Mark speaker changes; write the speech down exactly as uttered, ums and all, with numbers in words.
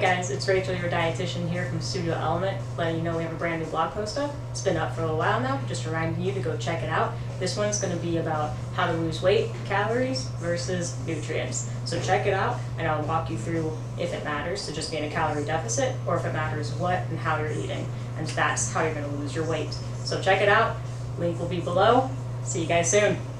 Speaker 1: guys, it's Rachel, your dietitian here from Studio Element, letting you know we have a brand new blog post up. It's been up for a little while now, just reminding you to go check it out. This one's going to be about how to lose weight, calories versus nutrients. So check it out, and I'll walk you through if it matters to just be in a calorie deficit, or if it matters what and how you're eating, and that's how you're going to lose your weight. So check it out. Link will be below. See you guys soon.